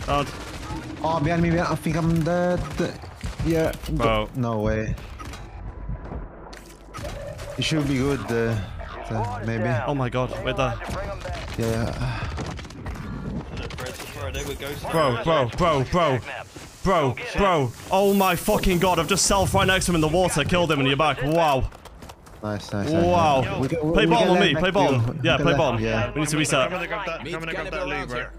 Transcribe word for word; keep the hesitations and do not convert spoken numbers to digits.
Round. Oh, behind me, behind, I think I'm dead. Yeah. Bro. No way. It should be good, uh, uh, maybe. Oh my god, wait there. Yeah. Bro, bro, bro, bro. Bro, bro. Oh my fucking god, I've just self right next to him in the water, killed him in your back. Wow. Nice, nice. Wow. nice. We can, we, play we bottom on me, back play bottom. you. Yeah, play bottom. Yeah. We need to reset. I'm gonna grab that. I'm gonna grab that loot, bro.